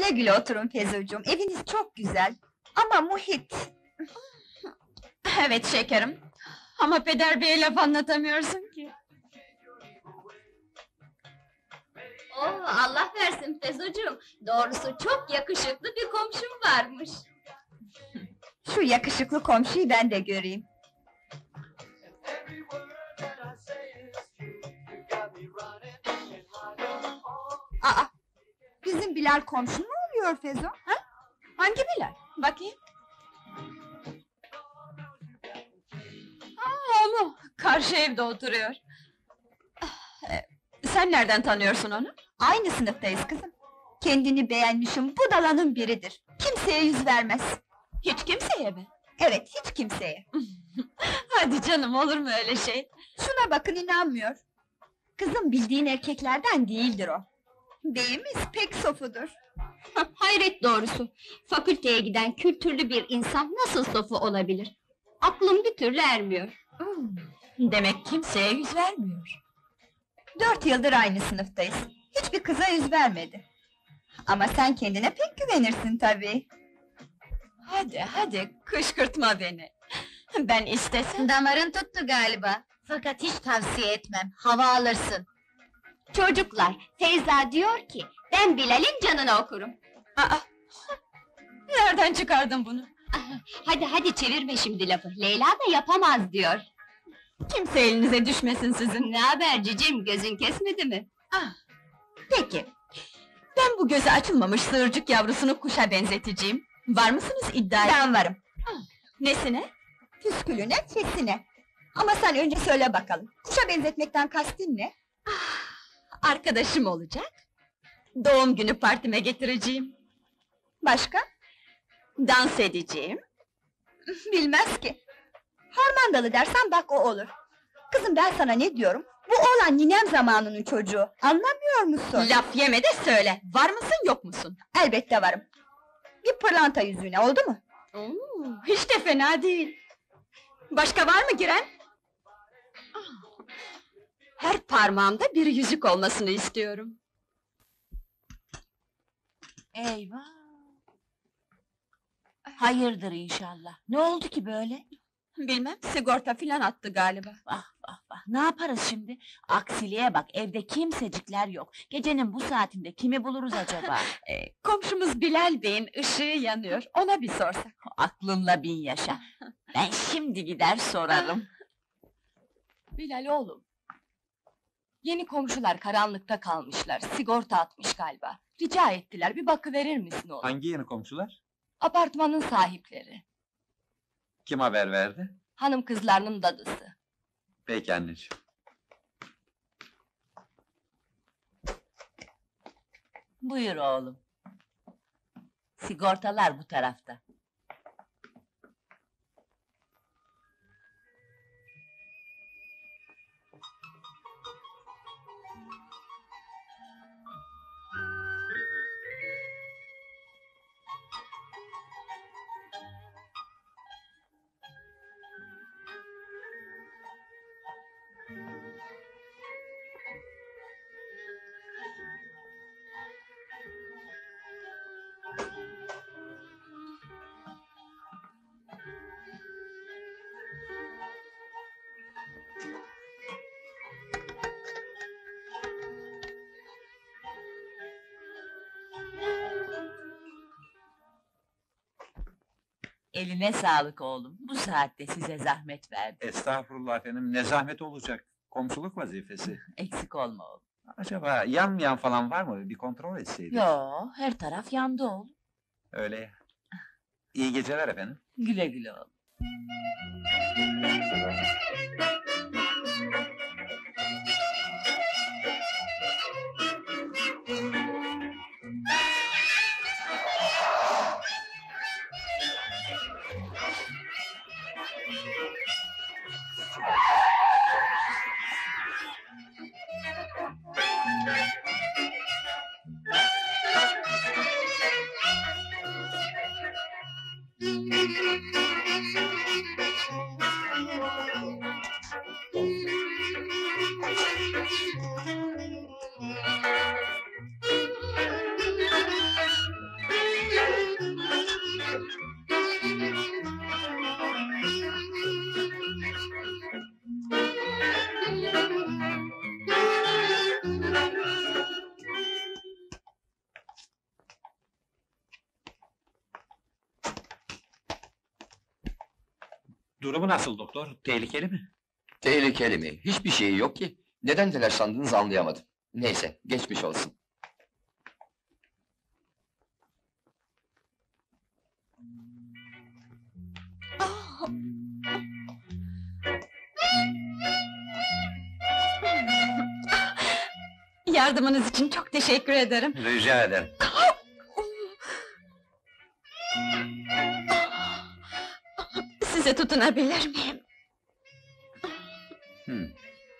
Güle güle oturun Fezocuğum, eviniz çok güzel. Ama muhit... Evet şekerim. Ama peder beye laf anlatamıyorsun ki. Oo, Allah versin Fezocuğum. Doğrusu çok yakışıklı bir komşum varmış. Şu yakışıklı komşuyu ben de göreyim. Aa! Bizim Bilal komşu mu oluyor Fezo? Ha? Hangi Bilal? Bakayım. Aa, o, karşı evde oturuyor. Sen nereden tanıyorsun onu? Aynı sınıftayız kızım. Kendini beğenmişim, budalanın biridir. Kimseye yüz vermez. Hiç kimseye mi? Evet, hiç kimseye. Hadi canım, olur mu öyle şey? Şuna bakın, inanmıyor. Kızım, bildiğin erkeklerden değildir o. Beyimiz pek sofudur. Hayret doğrusu. Fakülteye giden kültürlü bir insan nasıl sofu olabilir? Aklım bir türlü ermiyor. Demek kimseye yüz vermiyor. 4 yıldır aynı sınıftayız. Hiçbir kıza yüz vermedi. Ama sen kendine pek güvenirsin tabii. Hadi, kışkırtma beni. Ben istesem... Damarın tuttu galiba. Fakat hiç tavsiye etmem, hava alırsın. Çocuklar, Feyza diyor ki, ben Bilal'in canını okurum. Aa! Nereden çıkardın bunu? Hadi çevirme şimdi lafı, Leyla da yapamaz diyor. Kimse elinize düşmesin sizin. Ne haber cicim, gözün kesmedi mi? Peki, ben bu gözü açılmamış sığırcık yavrusunu kuşa benzeteceğim. Var mısınız iddiaya? Ben varım. Nesine? Püskülüne, sesine. Ama sen önce söyle bakalım. Kuşa benzetmekten kastın ne? Arkadaşım olacak. Doğum günü partime getireceğim. Başka? Dans edeceğim. Bilmez ki. Harmandalı dersen bak o olur. Kızım, ben sana ne diyorum? Bu oğlan ninem zamanının çocuğu. Anlamıyor musun? Laf yeme de söyle. Var mısın yok musun? Elbette varım. Bir pırlanta yüzüğüne, oldu mu? Hiç de fena değil. Başka var mı giren? Her parmağımda bir yüzük olmasını istiyorum. Eyvah! Hayırdır inşallah. Ne oldu ki böyle? Bilmem, sigorta filan attı galiba. Vah! Ne yaparız şimdi? Aksiliğe bak, evde kimsecikler yok. Gecenin bu saatinde kimi buluruz acaba? Komşumuz Bilal Bey'in ışığı yanıyor, ona bir sorsak. Aklınla bin yaşa. Ben şimdi gider sorarım. Bilal oğlum. Yeni komşular karanlıkta kalmışlar, sigorta atmış galiba. Rica ettiler, bir bakıverir misin oğlum? Hangi yeni komşular? Apartmanın sahipleri, Kim haber verdi? hanım kızlarının dadısı. Peki anneciğim. Buyur oğlum. Sigortalar bu tarafta. Eline sağlık oğlum. Bu saatte size zahmet verdim. Estağfurullah efendim, ne zahmet olacak? Komşuluk vazifesi. Eksik olma oğlum. Acaba yanmayan falan var mı? Bir kontrol etseydik. Yo, her taraf yandı oğlum. Öyle ya. İyi geceler efendim. Güle güle oğlum. Durumu nasıl doktor? Tehlikeli mi? Tehlikeli mi? Hiçbir şeyi yok ki. Neden telaşlandığınızı anlayamadım. Neyse, geçmiş olsun. Yardımınız için çok teşekkür ederim. Rica ederim. Size tutunabilir miyim? Hı.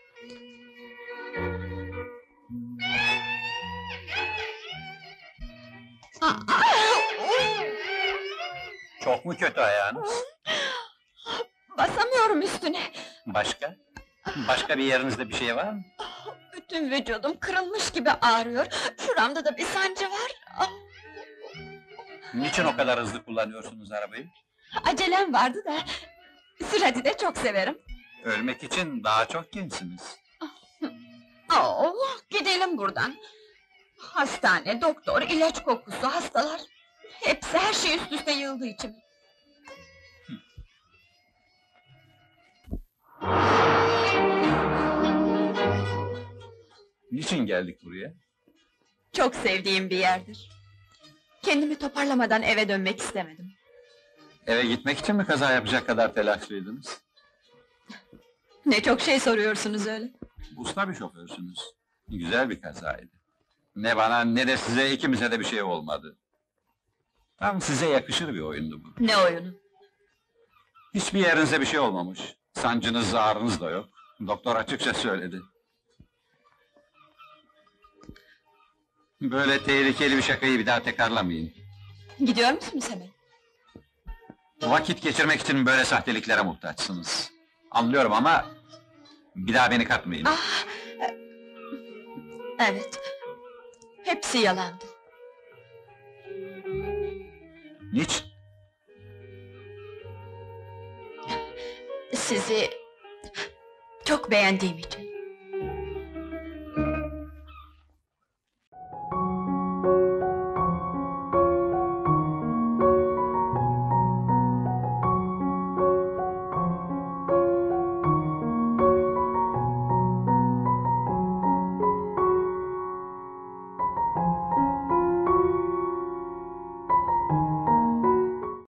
Çok mu kötü ayağınız? Basamıyorum üstüne. Başka? Başka bir yerinizde bir şey var mı? Bütün vücudum kırılmış gibi ağrıyor. Şuramda da bir sancı var. Niçin o kadar hızlı kullanıyorsunuz arabayı? Acelem vardı da... Sürati de çok severim. Ölmek için daha çok gençsiniz. Gidelim buradan. Hastane, doktor, ilaç kokusu, hastalar... Hepsi her şey üst üste yığıldı içime. Niçin geldik buraya? Çok sevdiğim bir yerdir. Kendimi toparlamadan eve dönmek istemedim. Eve gitmek için mi kaza yapacak kadar telaşlıydınız? Ne çok şey soruyorsunuz öyle. Usta bir şoförsünüz. Güzel bir kazaydı. Ne bana ne de size, ikimize de bir şey olmadı. Tam size yakışır bir oyundu bu. Ne oyunu? Hiçbir yerinize bir şey olmamış. Sancınız, ağrınız da yok. Doktor açıkça söyledi. Böyle tehlikeli bir şakayı bir daha tekrarlamayın. Gidiyor musunuz hemen? Vakit geçirmek için böyle sahteliliklere muhtaçsınız. Anlıyorum ama... bir daha beni katmayın. Evet. Hepsi yalandı. Niçin? Sizi... çok beğendiğim için.